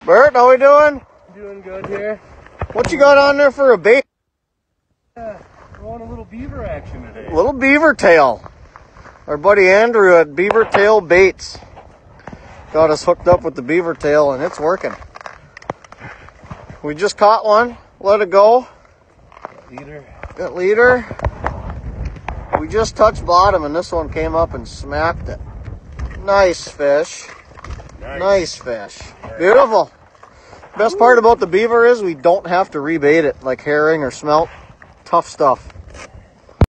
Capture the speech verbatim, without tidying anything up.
Bert, how we doing? Doing good here. What you got on there for a bait? Yeah, throwing a little beaver action today. Little beaver tail. Our buddy Andrew at BeaverTail Baits got us hooked up with the beaver tail, and it's working. We just caught one, let it go. Leader. Got leader. We just touched bottom, and this one came up and smacked it. Nice fish. Nice, nice fish. Beautiful. Best part about the beaver is we don't have to rebait it like herring or smelt. Tough stuff.